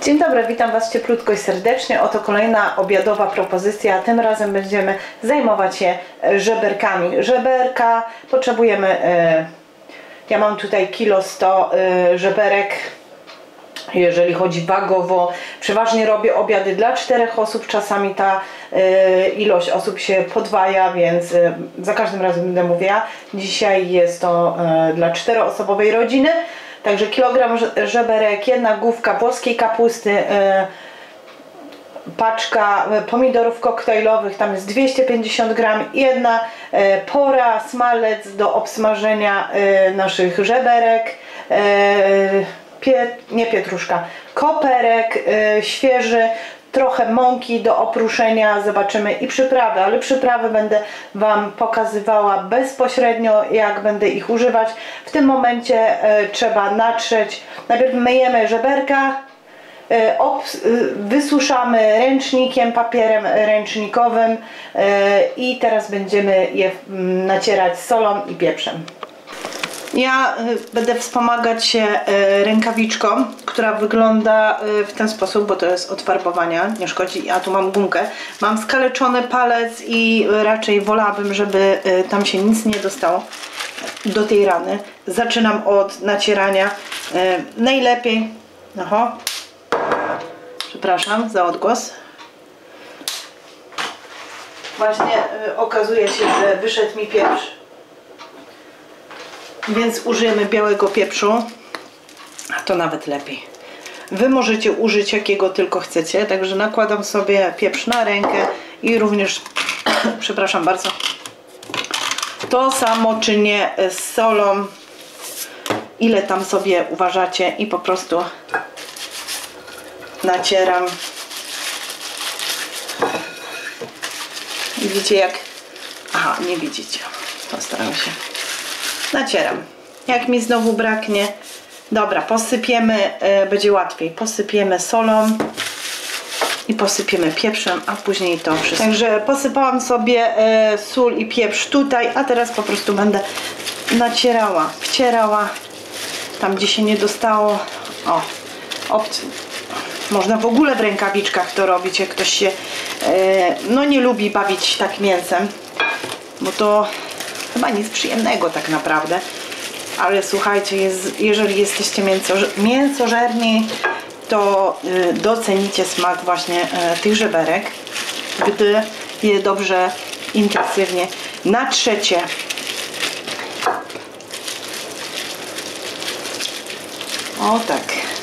Dzień dobry, witam Was cieplutko i serdecznie. Oto kolejna obiadowa propozycja. Tym razem będziemy zajmować się żeberkami. Żeberka potrzebujemy, ja mam tutaj 100 żeberek. Jeżeli chodzi wagowo, przeważnie robię obiady dla 4 osób, czasami ta ilość osób się podwaja, więc za każdym razem będę mówiła. Dzisiaj jest to dla 4-osobowej rodziny. Także kilogram żeberek, jedna główka włoskiej kapusty, paczka pomidorów koktajlowych, tam jest 250 gram, jedna pora, smalec do obsmażenia naszych żeberek, nie pietruszka, koperek świeży, trochę mąki do oprószenia, zobaczymy, i przyprawy, ale przyprawy będę Wam pokazywała bezpośrednio, jak będę ich używać. W tym momencie trzeba natrzeć, najpierw myjemy żeberka, wysuszamy ręcznikiem, papierem ręcznikowym i teraz będziemy je nacierać solą i pieprzem. Ja będę wspomagać się rękawiczką, która wygląda w ten sposób, bo to jest od farbowania, nie szkodzi. A tu mam gumkę. Mam skaleczony palec i raczej wolałabym, żeby tam się nic nie dostało do tej rany. Zaczynam od nacierania. Najlepiej, przepraszam za odgłos. Właśnie okazuje się, że wyszedł mi pieprz. Więc użyjemy białego pieprzu, a to nawet lepiej. Wy możecie użyć jakiego tylko chcecie, także nakładam sobie pieprz na rękę i również, przepraszam bardzo, to samo czynię z solą, ile tam sobie uważacie, i po prostu nacieram. Widzicie jak? Aha, nie widzicie. Postaram się. Nacieram. Jak mi znowu braknie, dobra, posypiemy, będzie łatwiej. Posypiemy solą i posypiemy pieprzem, a później to wszystko. Także posypałam sobie sól i pieprz tutaj, a teraz po prostu będę nacierała, wcierała tam, gdzie się nie dostało. Można w ogóle w rękawiczkach to robić, jak ktoś się no nie lubi bawić tak mięsem, bo to chyba nic przyjemnego tak naprawdę, ale słuchajcie, jeżeli jesteście mięsożerni, to docenicie smak właśnie tych żeberek, gdy je dobrze, intensywnie natrzecie. O tak.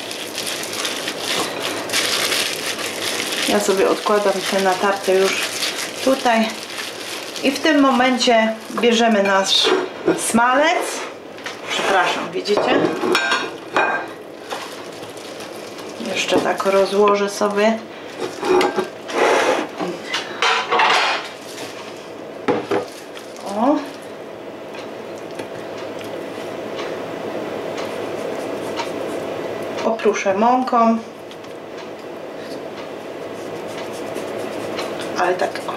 Ja sobie odkładam te natarte już tutaj. I w tym momencie bierzemy nasz smalec. Przepraszam, widzicie? Jeszcze tak rozłożę sobie. O. Oprószę mąką. Ale tak, o.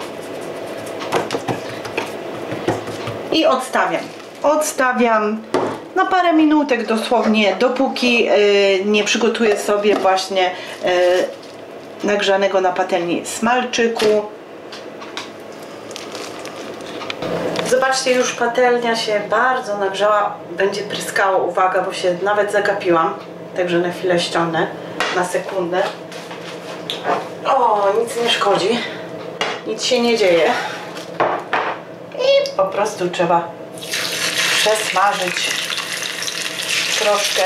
I odstawiam na parę minutek dosłownie, dopóki nie przygotuję sobie właśnie nagrzanego na patelni smalczyku. Zobaczcie, już patelnia się bardzo nagrzała, będzie pryskało, uwaga, bo się nawet zagapiłam, także na chwilę ściągnę, na sekundę. O, nic nie szkodzi, nic się nie dzieje. I po prostu trzeba przesmażyć troszkę.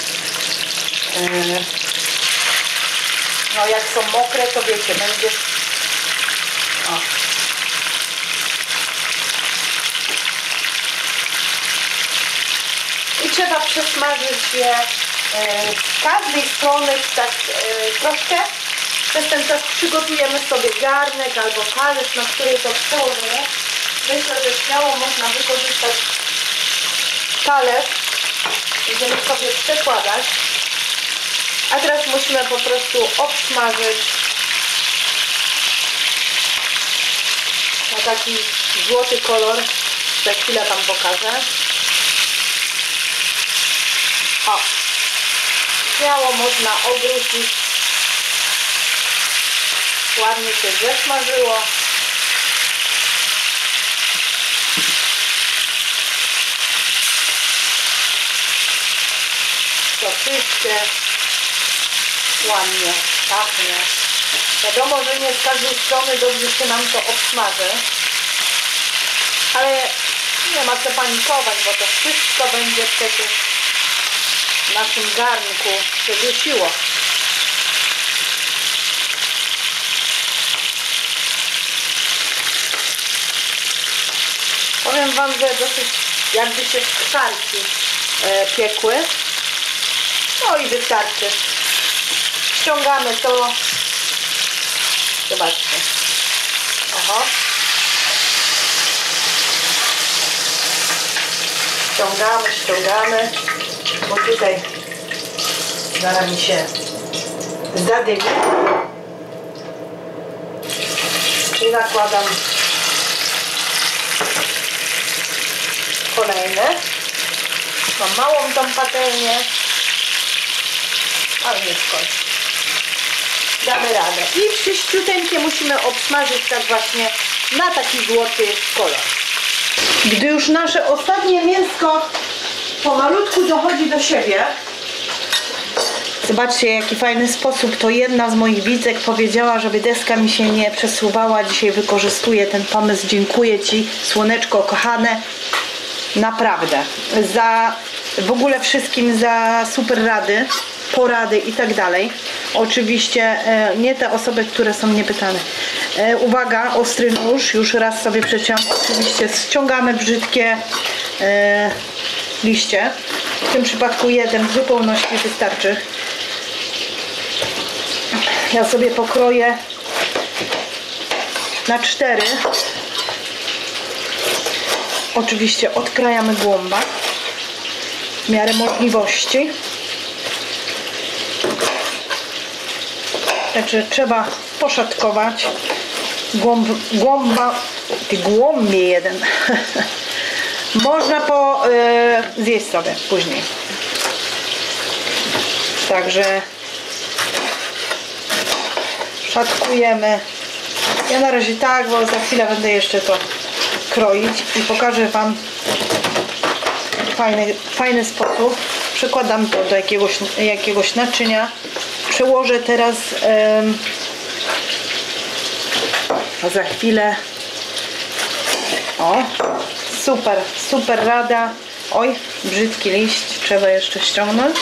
No jak są mokre, to wiecie, będzie... O. I trzeba przesmażyć je z każdej strony tak troszkę. Przez ten czas przygotujemy sobie garnek albo talerz, na który to przełożymy. Myślę, że śmiało można wykorzystać talerz, będziemy sobie przekładać. A teraz musimy po prostu obsmażyć na taki złoty kolor. Za chwilę Wam pokażę. O! Śmiało można obrócić ładnie się zesmażyło. Soczyście, ładnie pachnie. Wiadomo, że nie z każdej strony dobrze się nam to obsmaży, ale nie ma co panikować, bo to wszystko będzie przecież w naszym garnku się dusiło. Powiem Wam, że dosyć jakby się skrzarki piekły. No i wystarczy. Ściągamy to. Zobaczcie. Oho. Ściągamy, bo tutaj zaraz mi się zadymi. I nakładam kolejne. Mam małą tą patelnię, ale nie szkodzi. Damy radę. I czyściuteńkie musimy obsmażyć tak właśnie na taki złoty kolor. Gdy już nasze ostatnie mięsko pomalutku dochodzi do siebie, zobaczcie, jaki fajny sposób. To jedna z moich widzek powiedziała, żeby deska mi się nie przesuwała. Dzisiaj wykorzystuję ten pomysł. Dziękuję Ci, słoneczko kochane. Naprawdę. Za w ogóle wszystkim za super rady, porady i tak dalej. Oczywiście nie te osoby, które są niepytane. Uwaga, ostry nóż. Już raz sobie przeciąłem. Oczywiście ściągamy brzydkie liście. W tym przypadku jeden w zupełności wystarczy. Ja sobie pokroję na 4. Oczywiście odkrajamy głąba w miarę możliwości. Znaczy trzeba poszatkować. Głąbie jeden. Można zjeść sobie później. Także szatkujemy. Ja na razie tak, bo za chwilę będę jeszcze to kroić i pokażę Wam fajny sposób. Przykładam to do jakiegoś naczynia. Przełożę teraz za chwilę. O, super rada. Oj, brzydki liść, trzeba jeszcze ściągnąć.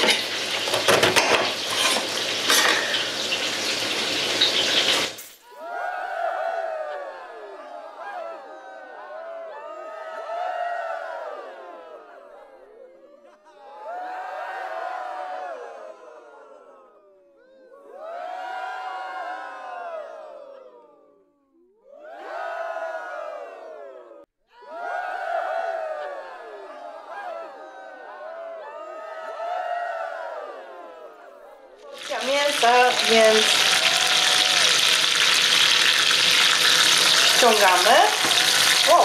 Mięsa, więc ściągamy. Wow.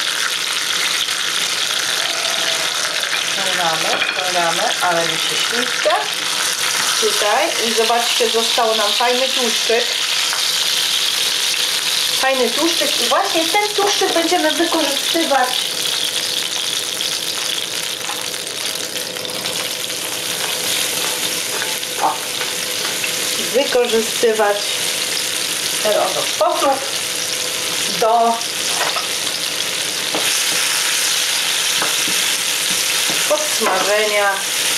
Ściągamy, ale mi się śliska tutaj i zobaczcie, został nam fajny tłuszczyk i właśnie ten tłuszczyk będziemy wykorzystywać w ten oto sposób do podsmażenia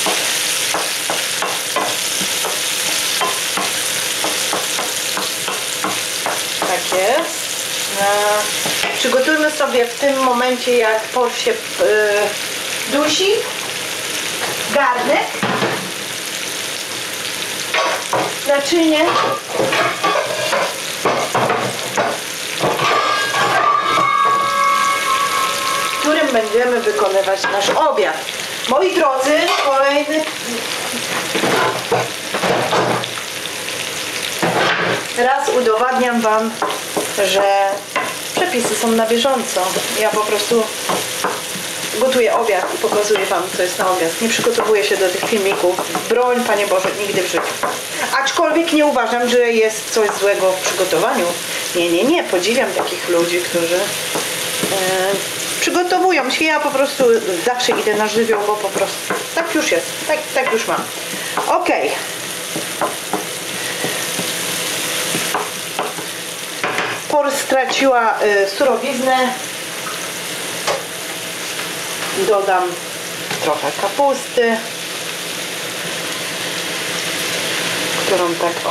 tak jest. Przygotujmy sobie w tym momencie, jak por się dusi, garnek, naczynie, w którym będziemy wykonywać nasz obiad. Moi drodzy, kolejny raz udowadniam Wam, że przepisy są na bieżąco. Ja po prostu gotuję obiad i pokazuję Wam, co jest na obiad. Nie przygotowuję się do tych filmików. Broń, Panie Boże, nigdy w życiu. Aczkolwiek nie uważam, że jest coś złego w przygotowaniu. Nie. Podziwiam takich ludzi, którzy przygotowują się. Ja po prostu zawsze idę na żywioł, bo po prostu tak już jest. Tak już mam. Ok. Por straciła surowiznę. Dodam trochę kapusty, którą tak o.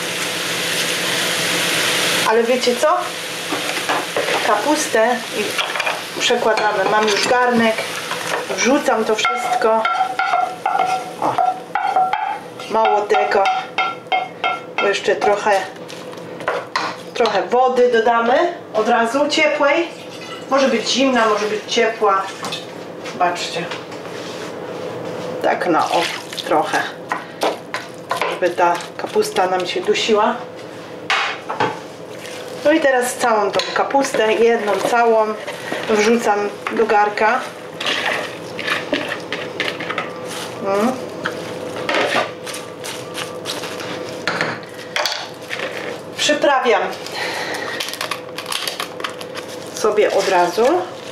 Ale wiecie co? Kapustę przekładamy. Mam już garnek. Wrzucam to wszystko. O. Mało tego. Bo jeszcze trochę wody dodamy. Od razu ciepłej. Może być zimna, może być ciepła. Zobaczcie. Tak na oko trochę. Żeby ta kapusta nam się dusiła. No i teraz całą tą kapustę, jedną całą wrzucam do garka. Przyprawiam sobie od razu.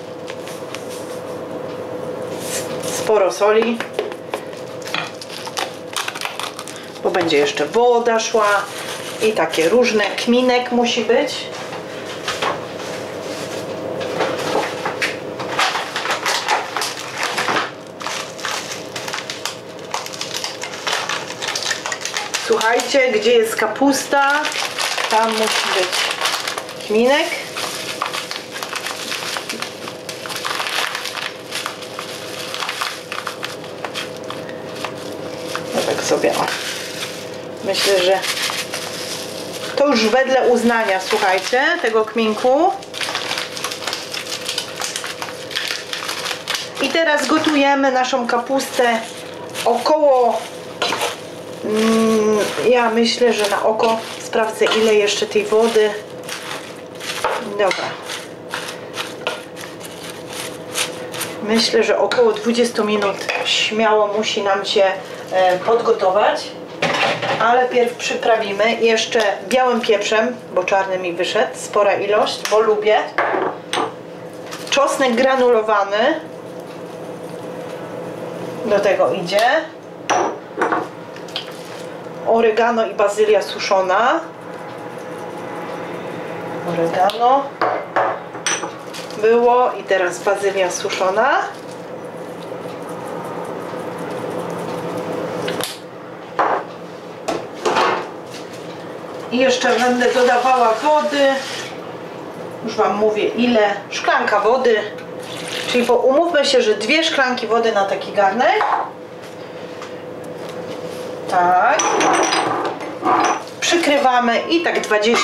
Sporo soli, bo będzie jeszcze woda szła i takie różne, kminek musi być. Słuchajcie, gdzie jest kapusta, tam musi być kminek. Tak sobie, o. Myślę, że to już wedle uznania, słuchajcie, tego kminku. I teraz gotujemy naszą kapustę około, ja myślę, że na oko sprawdzę, ile jeszcze tej wody. Dobra. Myślę, że około 20 minut śmiało musi nam się podgotować, ale pierw przyprawimy jeszcze białym pieprzem, bo czarny mi wyszedł, spora ilość, bo lubię. Czosnek granulowany do tego idzie. Oregano i bazylia suszona. Oregano było i teraz bazylia suszona. I jeszcze będę dodawała wody. Już Wam mówię ile. Szklanka wody. Czyli umówmy się, że 2 szklanki wody na taki garnek. Tak. Przykrywamy i tak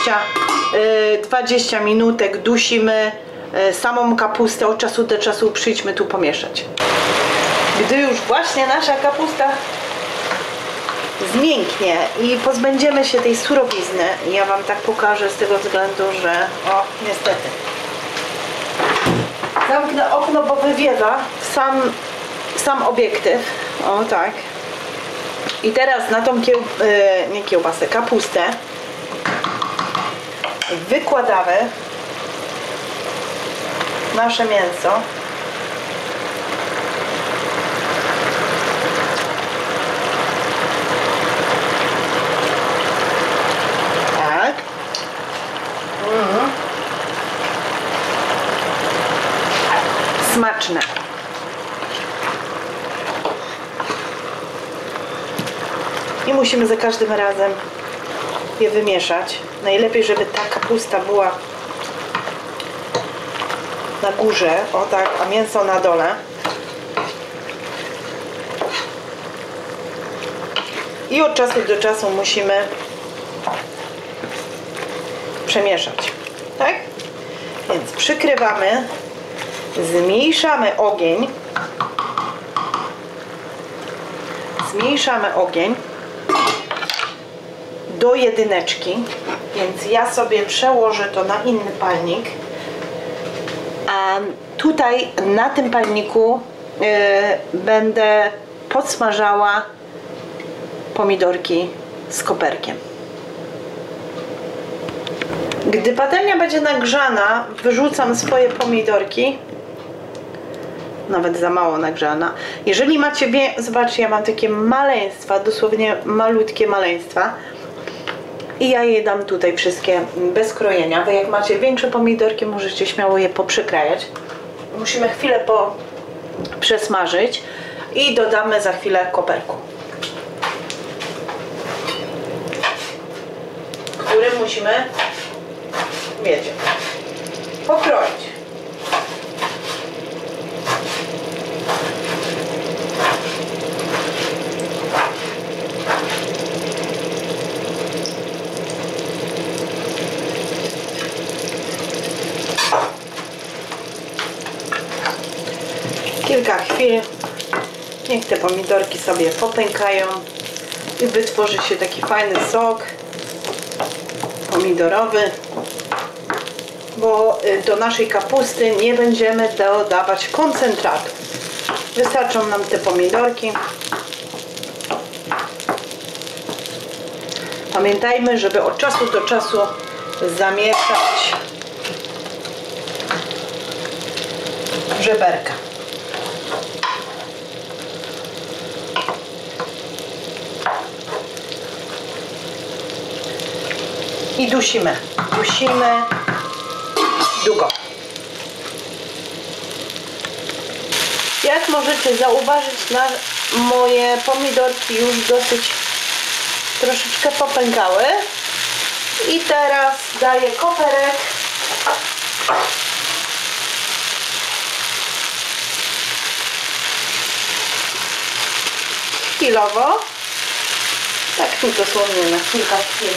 20 minutek dusimy samą kapustę. Od czasu do czasu przyjdźmy tu pomieszać. Gdy już właśnie nasza kapusta zmięknie i pozbędziemy się tej surowizny, ja Wam tak pokażę z tego względu, że o, niestety zamknę okno, bo wywiewa sam obiektyw. O tak. I teraz na tą nie kiełbasę, kapustę wykładamy nasze mięso. Tak. Smaczne. I musimy za każdym razem je wymieszać. Najlepiej, żeby ta kapusta była na górze, o tak, a mięso na dole. I od czasu do czasu musimy przemieszać, tak? Więc przykrywamy, zmniejszamy ogień. Zmniejszamy ogień do 1, więc ja sobie przełożę to na inny palnik. A Tutaj na tym palniku będę podsmażała pomidorki z koperkiem. Gdy patelnia będzie nagrzana, wyrzucam swoje pomidorki. Nawet za mało nagrzana. Jeżeli macie, zobaczcie, ja mam takie maleństwa, dosłownie malutkie maleństwa. I ja je dam tutaj wszystkie bez krojenia. Wy jak macie większe pomidorki, możecie śmiało je poprzykrajać. Musimy chwilę przesmażyć i dodamy za chwilę koperku, który musimy, wiecie, pokroić. Kilka chwil, niech te pomidorki sobie popękają i wytworzy się taki fajny sok pomidorowy, bo do naszej kapusty nie będziemy dodawać koncentratu. Wystarczą nam te pomidorki. Pamiętajmy, żeby od czasu do czasu zamieszać żeberka. I dusimy długo. Jak możecie zauważyć, moje pomidorki już dosyć troszeczkę popękały. I teraz daję koperek. Chwilowo. Tak tu dosłownie na kilka chwil.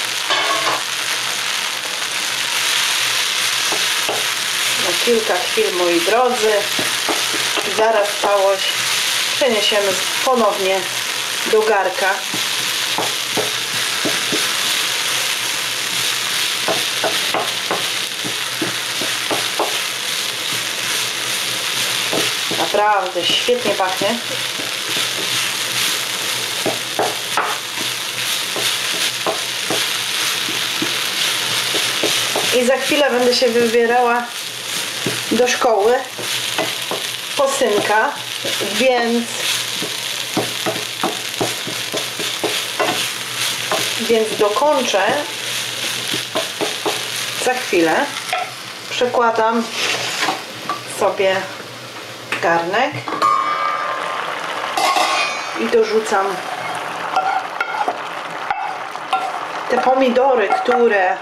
Na kilka chwil, moi drodzy. Zaraz całość przeniesiemy ponownie do garka. Naprawdę świetnie pachnie. I za chwilę będę się wybierała do szkoły po synka, więc dokończę za chwilę. Przekładam sobie garnek i dorzucam te pomidory, które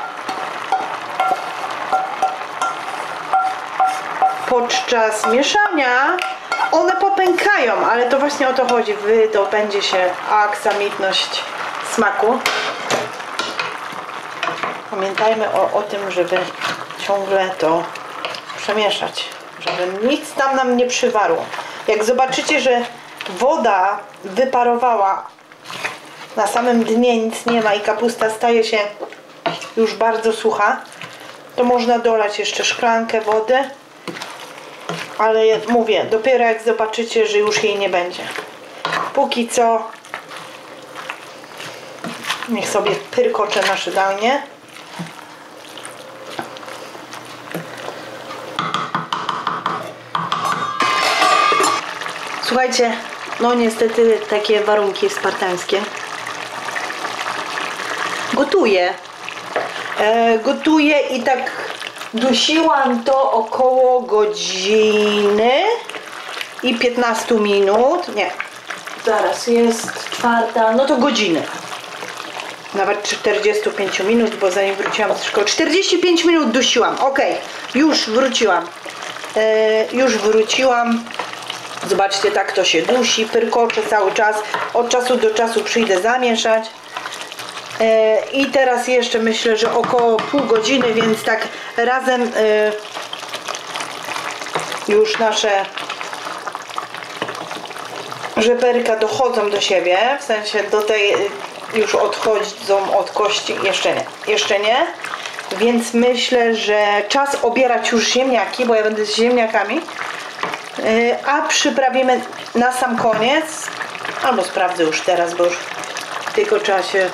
podczas mieszania one popękają, ale to właśnie o to chodzi. Wydobędzie się aksamitność smaku. Pamiętajmy o tym, żeby ciągle to przemieszać, żeby nic tam nam nie przywarło. Jak zobaczycie, że woda wyparowała, na samym dnie nic nie ma i kapusta staje się już bardzo sucha, to można dolać jeszcze szklankę wody. Ale mówię, dopiero jak zobaczycie, że już jej nie będzie. Póki co niech sobie pyrkocze nasze danie. Słuchajcie, no niestety takie warunki spartańskie. Gotuję i tak dusiłam to około godziny i 15 minut. Nie, zaraz jest czwarta, no to godziny. Nawet 45 minut, bo zanim wróciłam z szkoły. 45 minut dusiłam. Ok, już wróciłam. Już wróciłam. Zobaczcie, tak to się dusi, pyrkocze cały czas. Od czasu do czasu przyjdę zamieszać. I teraz jeszcze myślę, że około pół godziny, więc tak razem już nasze żeberka dochodzą do siebie, w sensie do tej już odchodzą od kości, jeszcze nie. więc myślę, że czas obierać już ziemniaki, bo ja będę z ziemniakami, a przyprawimy na sam koniec, albo sprawdzę już teraz, bo już w tego czasie.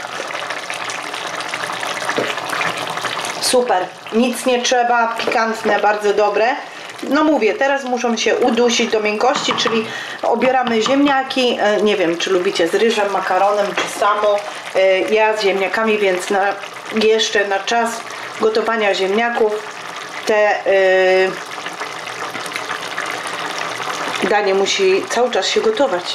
Super, nic nie trzeba, pikantne, bardzo dobre. No mówię, teraz muszą się udusić do miękkości, czyli obieramy ziemniaki. Nie wiem, czy lubicie z ryżem, makaronem, czy samo. Ja z ziemniakami, więc jeszcze na czas gotowania ziemniaków te danie musi cały czas się gotować.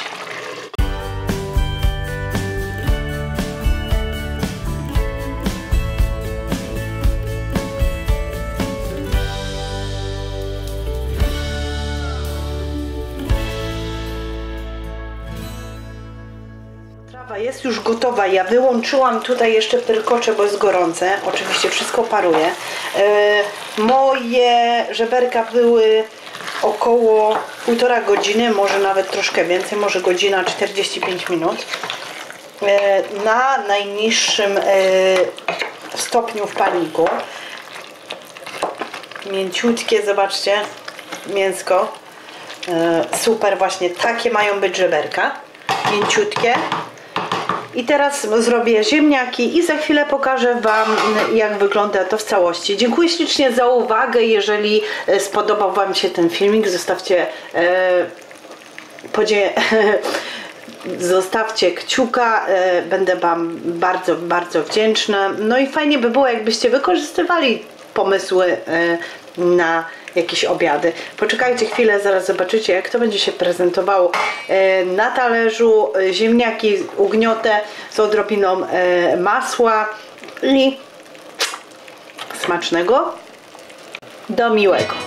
Trawa jest już gotowa. Ja wyłączyłam tutaj jeszcze pyrkocze, bo jest gorące. Oczywiście wszystko paruje. Moje żeberka były około 1,5 godziny, może nawet troszkę więcej, może godzina 45 minut. Na najniższym stopniu w palniku. Mięciutkie, zobaczcie, mięsko. Super, właśnie takie mają być żeberka. Mięciutkie. I teraz zrobię ziemniaki i za chwilę pokażę Wam, jak wygląda to w całości. Dziękuję ślicznie za uwagę. Jeżeli spodobał Wam się ten filmik, zostawcie kciuka. Będę Wam bardzo, bardzo wdzięczna. No i fajnie by było, jakbyście wykorzystywali pomysły na jakieś obiady. Poczekajcie chwilę, zaraz zobaczycie, jak to będzie się prezentowało na talerzu. Ziemniaki ugniotę z odrobiną masła i smacznego. Do miłego.